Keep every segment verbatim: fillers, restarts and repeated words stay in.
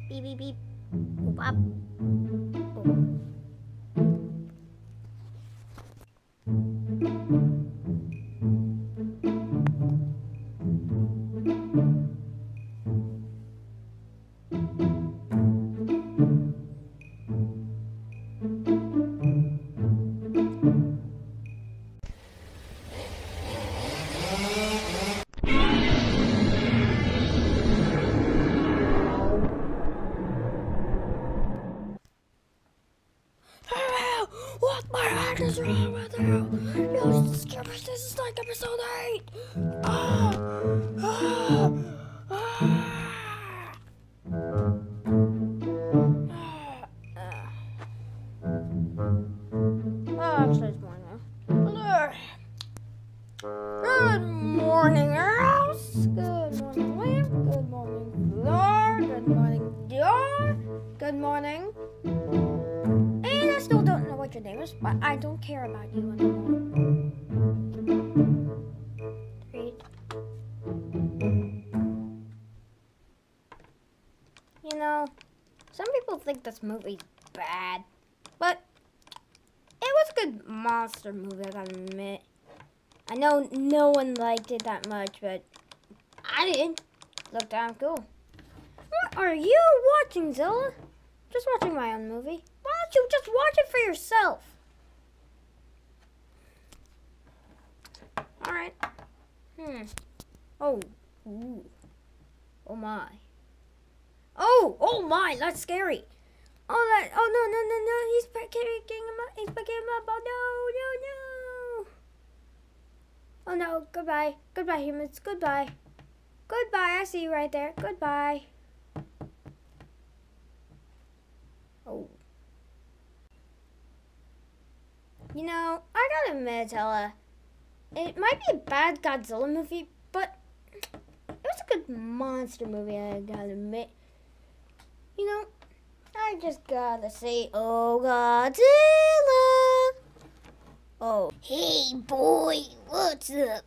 Beep, beep, beep. Boop, up. Boop. What my head is wrong with you? You stupid, this is like episode eight. Ah, ah, ah. Oh, actually, it's morning now. Good morning, house. Good morning, Liam. Good morning, Floor. Good morning, Dior. Good morning. And I still don't know what your name is, but I don't care about you anymore. Read. You know, some people think this movie's bad, but it was a good monster movie, I gotta admit. I know no one liked it that much, but I did. Looked damn cool. What are you watching, Zilla? Just watching my own movie. Why don't you just watch it for yourself? Alright. Hmm. Oh. Ooh. Oh my. Oh! Oh my! That's scary. Oh that. Oh no no no no! He's picking him up. He's picking him up. Oh no no no! Oh no! Goodbye. Goodbye, humans. Goodbye. Goodbye. I see you right there. Goodbye. Oh. You know, I gotta admit, Ella, it might be a bad Godzilla movie, but it was a good monster movie, I gotta admit. You know, I just gotta say, oh, Godzilla. Oh. Hey, boy, what's up?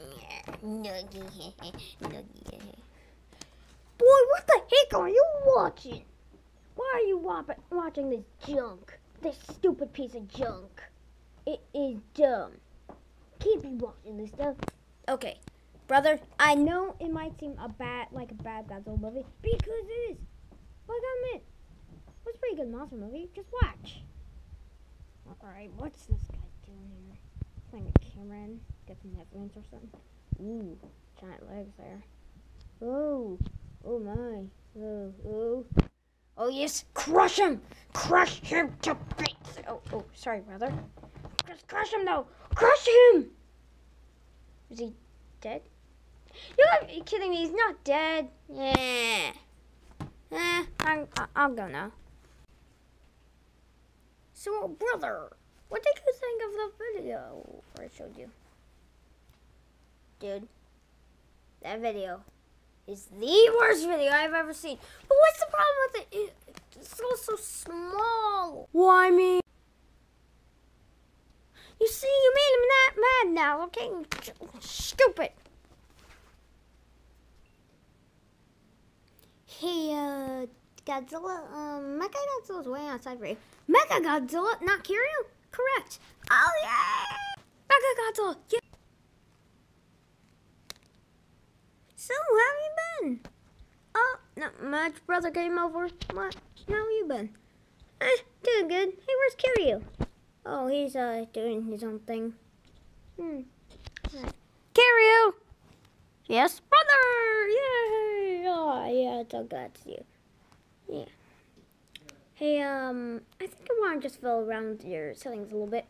Boy, what the heck are you watching? Why are you wa watching this junk? This stupid piece of junk. It is dumb. Can't be watching this stuff. Okay, brother, I know it might seem a bad, like a bad Godzilla movie, because it is. But I gotta admit, it was a pretty good monster movie. Just watch. Alright, what's this guy doing here? Playing a camera in, get some Netflix or something. Ooh, giant legs there. Oh, oh my. Oh, oh. Oh yes, crush him! Crush him to bits! Oh, oh, sorry, brother. Just crush him, though! Crush him! Is he dead? You gotta be kidding me, he's not dead. Yeah. Eh, I'm, I'll go now. So, brother, what did you think of the video I showed you? Dude, that video is the worst video I've ever seen. But what's the problem with it? It's all so small. Why me? You see, you made him that mad now, okay? Stupid. Hey, uh, Godzilla, um, Mecha Godzilla's way outside for you. Mecha Godzilla, not Kiryu? Correct. Oh, yeah! Mecha Godzilla, yeah. So, how have you been? Oh, not much. Brother came over. What? How have you been? Eh, doing good. Hey, where's Kiryu? Oh, he's, uh, doing his own thing. Hmm. Right. Kiryu! Yes, brother! Yay! Oh, yeah, it's so glad to see you. Yeah. Hey, um, I think I want to just fill around your settings a little bit.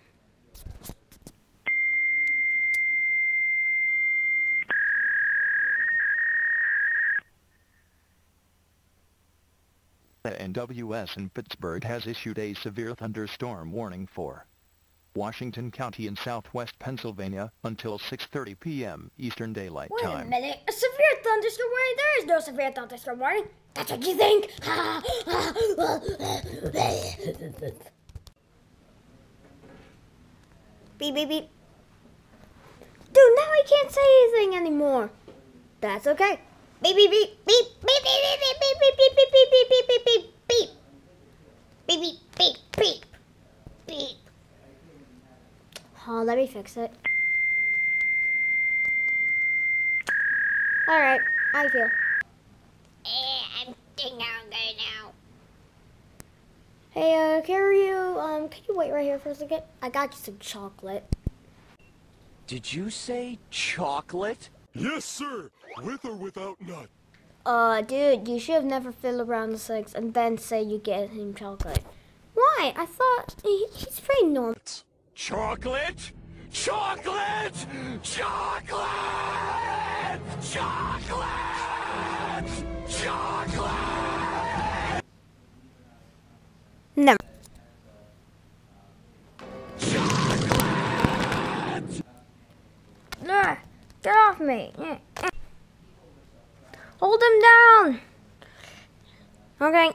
N W S in Pittsburgh has issued a severe thunderstorm warning for Washington County in southwest Pennsylvania until six thirty p m Eastern Daylight Wait Time. Wait a minute. A severe thunderstorm warning? There is no severe thunderstorm warning. That's what you think. Beep, beep, beep. Dude, now I can't say anything anymore. That's okay. Beep, beep, beep, beep, beep, beep, beep, beep, beep, beep, beep, beep, beep, beep. fix it. Alright, I feel. Eh, I'm thinking I'm good now. Hey, uh, carry you, um, can you wait right here for a second? I got you some chocolate. Did you say chocolate? Yes, sir. With or without nut. Uh, dude, you should have never fiddled around the six and then say you get him chocolate. Why? I thought he, he's pretty normal. Chocolate? Chocolate! Chocolate! Chocolate! Chocolate! Never. Chocolate! Nah, get off me. Hold him down. Okay.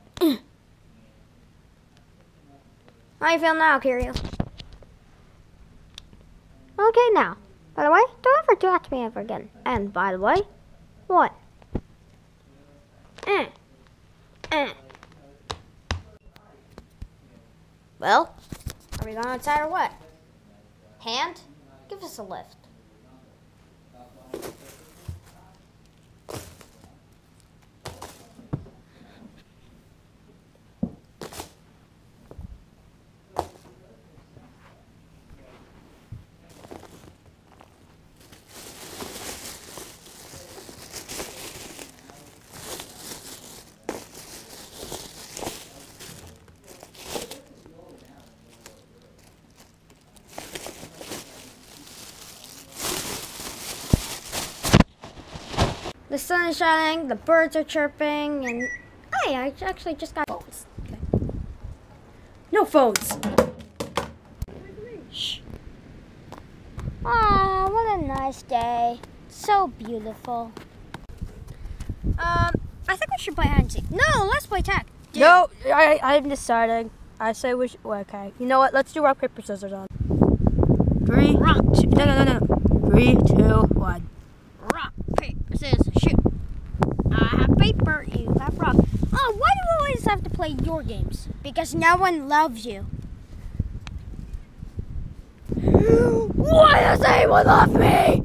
How you feel now, Kyrio? Okay, now. By the way, don't ever talk to me ever again. And by the way, what? Eh. Eh. Well, are we going outside or what? Hand, give us a lift. The sun is shining, the birds are chirping, and hey, I actually just got phones. Okay. No phones. Shh. Aw, what a nice day. So beautiful. Um, I think we should play hide and seek. No, let's play tag. Dude. No, I, I'm deciding. I say we should, well, okay. You know what? Let's do rock, paper, scissors on. Three, Rock. two, no, no, no, no. Three, two, one. Rock, paper, scissors, shoot. I have paper, you have rock. Oh, why do we always have to play your games? Because no one loves you. Why does anyone love me?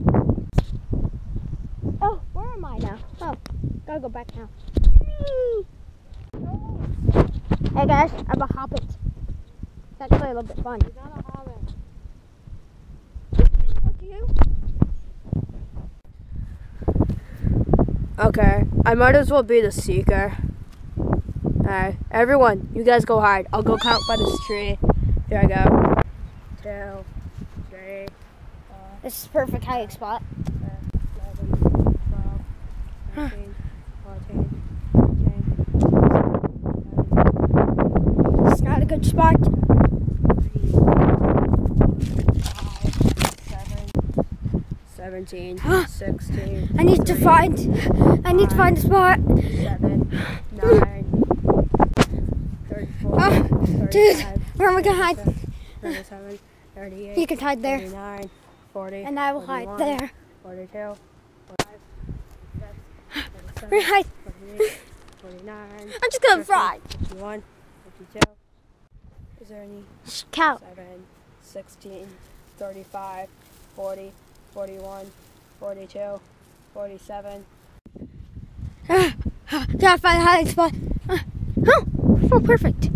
Oh, where am I now? Oh, gotta go back now. Hey guys, I'm a hobbit. It's actually a little bit fun. You're not a hobbit. What do you? Okay, I might as well be the seeker. Alright, everyone, you guys go hide. I'll go count by this tree. Here I go. Two, three, four, This is perfect hiding spot. eleven, twelve, thirteen, fourteen, fifteen, It's not a good spot. seventeen, sixteen. I need to find. I need to find a spot. Seven, nine, thirty-four, Oh, dude, thirty-five, where am I gonna hide? thirty-seven, thirty-eight, You can hide there, thirty-nine, forty, and I will hide forty-one, there. forty-two, forty-five, We're gonna hide. forty-eight, forty-nine, I'm just gonna fifty, fry. fifty-one, fifty-two. Is there any? Count. seven, sixteen, thirty-five, forty, forty-one, forty-two, forty-seven. Gotta find a hiding spot. Uh, oh, oh, perfect.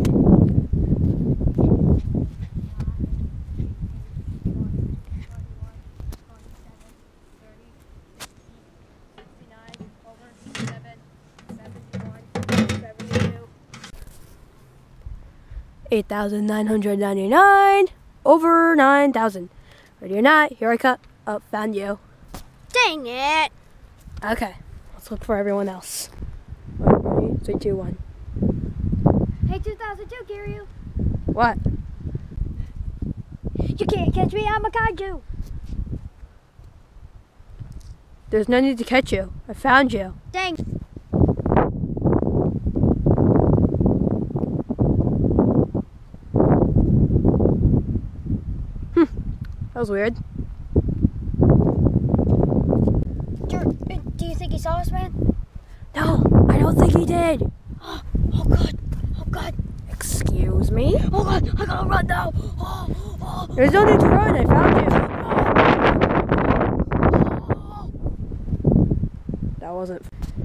eight thousand nine hundred ninety-nine over nine thousand. Ready or not, here I come. Oh, found you. Dang it. Okay, let's look for everyone else. Ready? Three, two, one. Hey, two thousand two, Kiryu. What? You can't catch me, I'm a kaiju. There's no need to catch you. I found you. Dang. That was weird. Do, do you think he saw us, man? No, I don't think he did. Oh, God. Oh, God. Excuse Excuse me? Oh god, I gotta run now. Oh, oh. There's no need to run. I found you. That wasn't.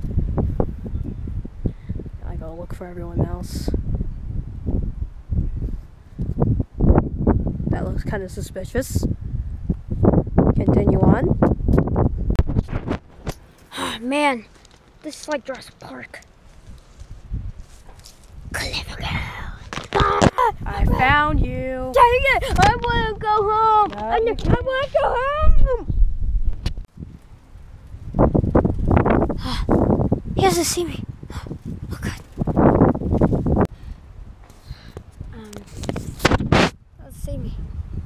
I gotta look for everyone else. That looks kind of suspicious. Continue on. Man, this is like Jurassic Park. Clever girl. I found you. Dang it! I want to go home. No, I, you I want to go home. He doesn't see me. Oh god. Um, let's see me.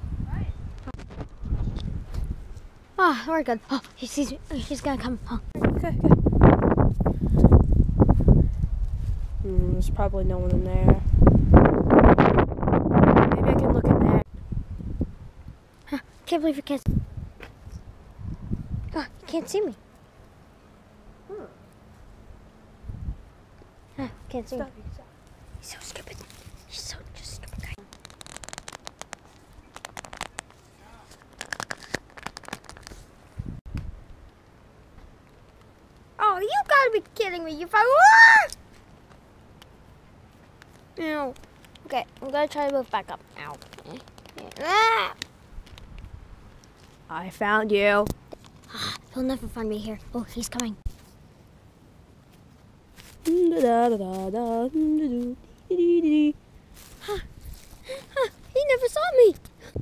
Oh, we're good. Oh, he sees me. He's gonna come. Oh. Okay, okay. Hmm, there's probably no one in there. Maybe I can look in there. Huh, can't believe you can't. Oh, you can't see me. Hmm. Huh, can't see me. Stop, stop. He's so stupid. He's so just stupid guy. Oh, you gotta be kidding me. You found. Ow. Okay, I'm gonna try to move back up. Ow. Ah! I found you. He'll never find me here. Oh, he's coming. Huh. Huh. He never saw me.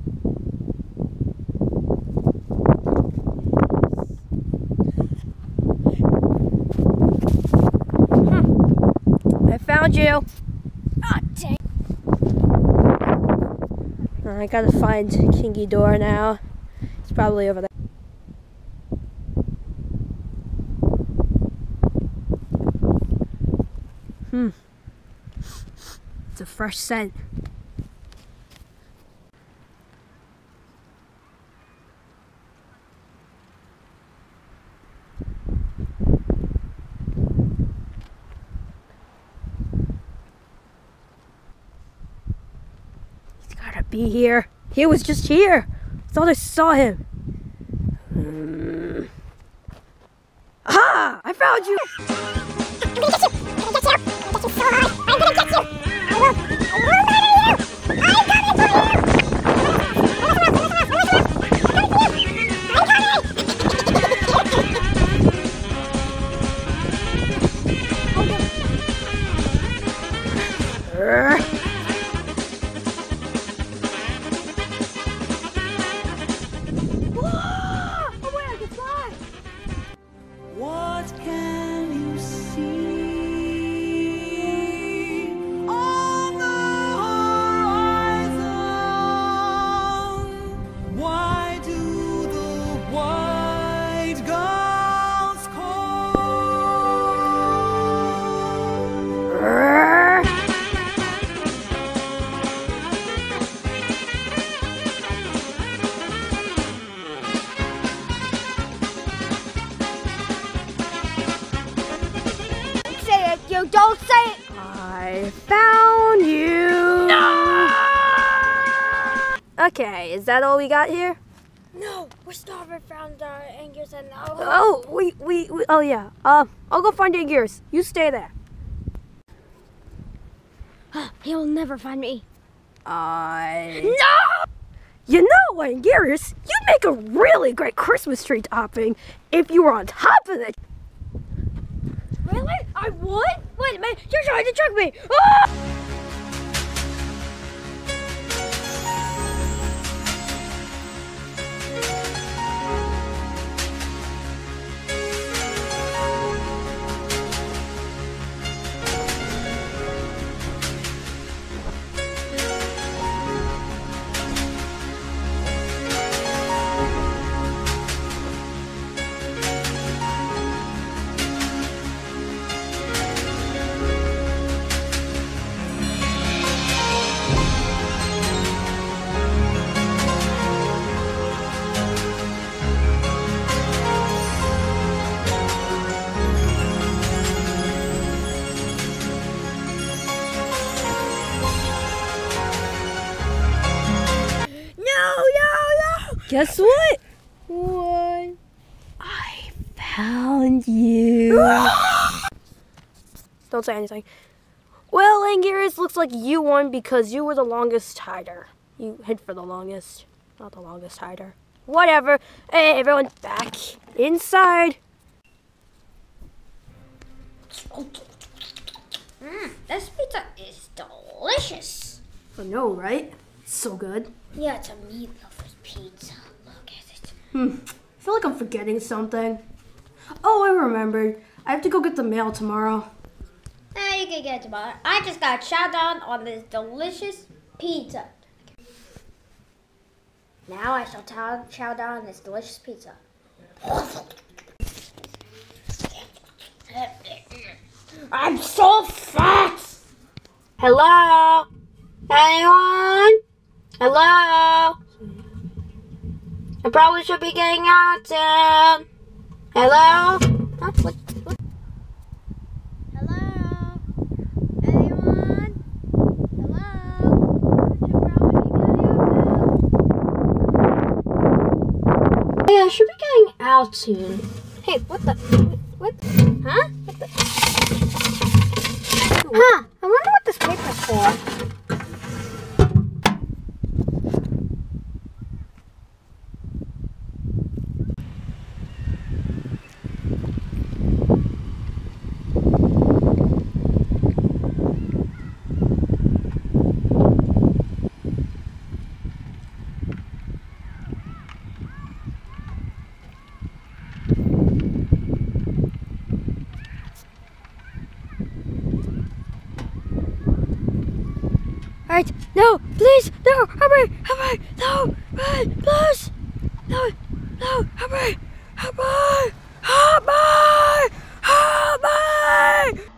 I found you. Ah, dang. I gotta find King Ghidorah now. He's probably over there. Hmm. It's a fresh scent. He's gotta be here. He was just here. I thought I saw him. Hmm. Ah! I found you! What can you see on the horizon? Why do the white gulls call? Say it, you don't say it. I found you! No! Okay, is that all we got here? No, we still haven't found our Angus and now. Oh, we, we, we oh yeah. Uh, I'll go find Anguirus. You stay there. He'll never find me. I... No! You know, Anguirus, you'd make a really great Christmas tree topping if you were on top of it. Really? I would? Wait a minute, you're trying to trick me. Ah! Guess what? What? I found you. Don't say anything. Well, Anguirus, looks like you won because you were the longest hider. You hid for the longest, not the longest hider. Whatever. Hey, everyone's back inside. Mmm, this pizza is delicious. I know, right? It's so good. Yeah, it's a meat lover's pizza. Look at it. Hmm. I feel like I'm forgetting something. Oh, I remembered. I have to go get the mail tomorrow. Eh, you can get it tomorrow. I just got chow down on this delicious pizza. Now I shall chow, chow down on this delicious pizza. I'm so fat! Hello? Anyone? Hello? I probably should be getting out soon. Hello? Huh? What? What? Hello? Anyone? Hello? Hey, I should be getting out soon. Hey, what the? What? Huh? What the? Huh? I wonder what this paper's for. Alright, no, please, no, hurry, hurry, no, run, please, no, no, hurry, hurry, hurry, hurry.